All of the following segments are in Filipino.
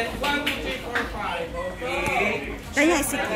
then 1, 2, 3, 4, 5. Okay? Kaya sige.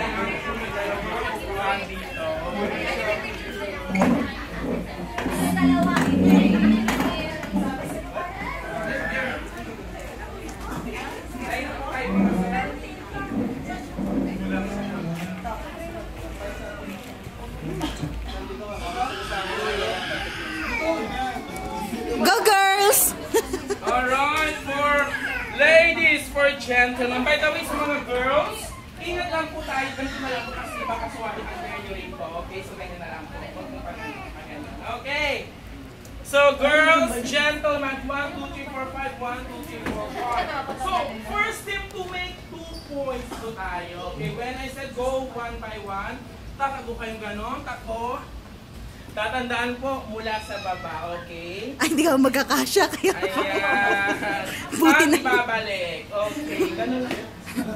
Go girls! Alright, for ladies, for gentlemen. By the way, sa mga girls, ingat lang po tayo. Ganito na lang po kasi baka suwahin ang hair nyo rin po. Okay, so ganyan na lang po. Okay. So girls, gentlemen, 1, 2, 3, 4, 5. 1, 2, 3, 4, 5. So, first tip to make 2 points po tayo. Okay, when I said go 1 by 1, tatago kayong ganon, takbo. Tatandaan po mula sa baba, okay? Ay, hindi ka magkakasya. Kaya ayan. buti na. Babalik. Okay, ganun lang.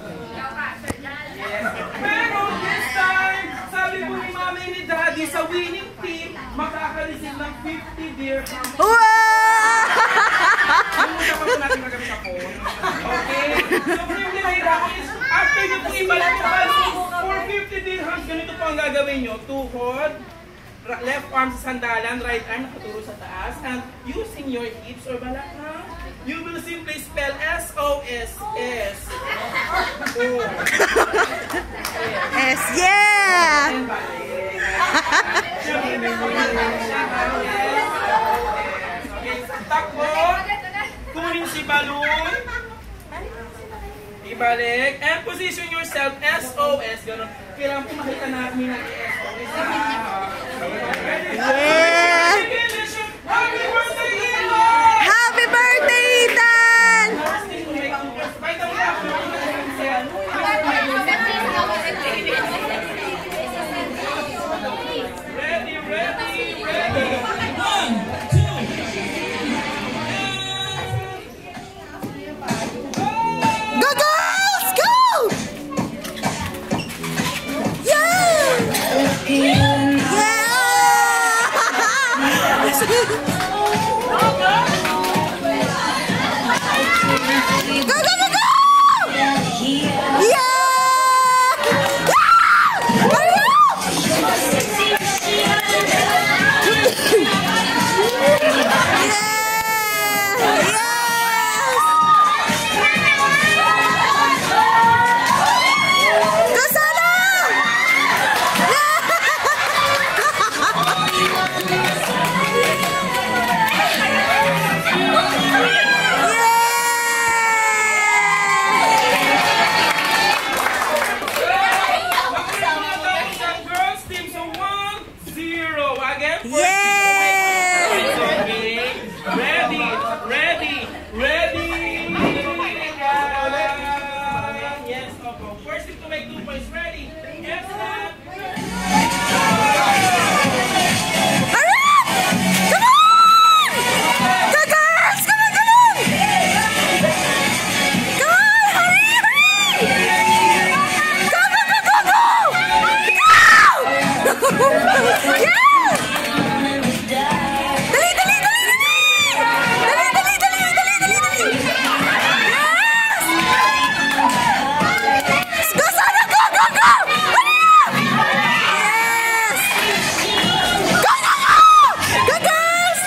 Yes. Pero this time, sabi po ni Mami ni Daddy, sa winning team, makaka-receive ng 50 dirhams. Wow! Pumunta pa po natin magabi sa phone. Okay? So, kung yung ginahirap is, after nyo po ibalik sa balik, for 50 dirhams, ganito po ang gagawin nyo. Tuhod, left arm sa sandalan, right arm nakaturo sa taas, and using your hips or balakang, you will simply spell S-O-S-S. Oh. S, yeah! And balik. Okay, takbo. Kunin si balloon. Ibalik. And position yourself S-O-S. Ganun. Kailangan po makita namin ang S-O-S. Yeah! Happy birthday, Ilo! Happy birthday, Ethan! Ready, ready, ready. 1, 2. Go girls! Go! Yeah! Yeah! Go, go, go, go! Yeah! Yeah! Hurry up! Go sana! Girls team, so 1-0. Again, for Yeah! okay. Ready, ready, ready. Yes, okay. First team to make 2 points. Ready. Yes, snap. Hurry up! Come on! Go girls! Come on, come on! Come on! Hurry, hurry! Go, go, go, go, go! Go! Yeah! Dali, dali, dali, dali! Dali, dali, dali, dali, dali, dali! Yes! Go, Sana! Go, go, go! Hurry up! Yes! Go, go, go! Go, girls!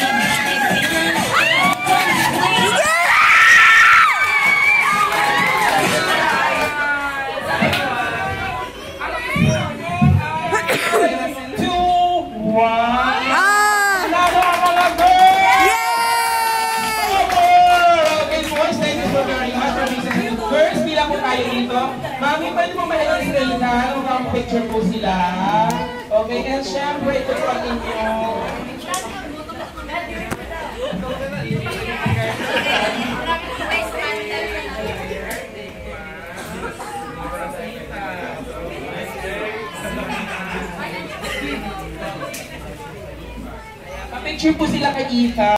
Two, one. Ah! Lalo ang mga girls! Yay! Okay, boys, thank you so very much for listening. Girls, pila po tayo dito. Mami, pwede mo mahilang sila na ang picture po sila. Okay, and syempre, ito po ang inyong picture po sila kay Ika.